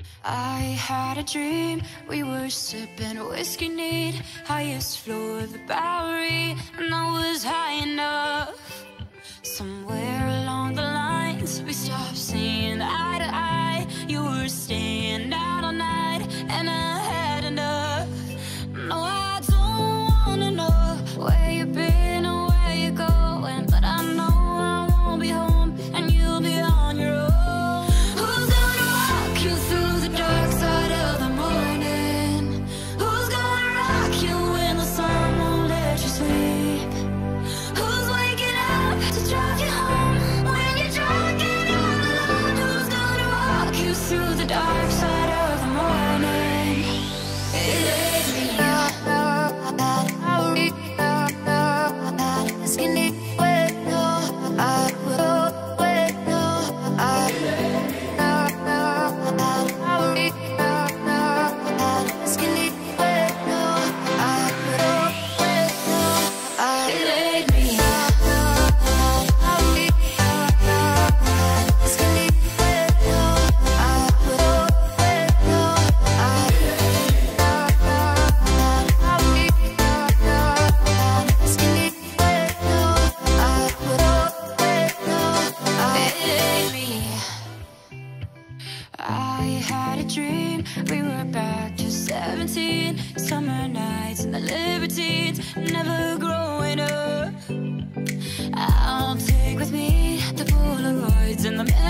I had a dream, we were sipping whiskey neat, highest floor of the Bowery, and I was high enough. Somewhere along the lines, we stopped seeing eye to eye. You were staying out all night, and I had enough. No, I don't wanna know where you've been or where you're going, but I know I won't be home, and you'll be on your own. Who's gonna walk you through the dark side of the morning? Who's gonna rock you when the sun won't let you sleep? Who's waking up to drive you home when you're drunk and all alone? Who's gonna walk you through the dark side of the morning? It ain't me. I had a dream, we were back to 17, summer nights and the libertines, never growing up. I'll take with me the Polaroids and the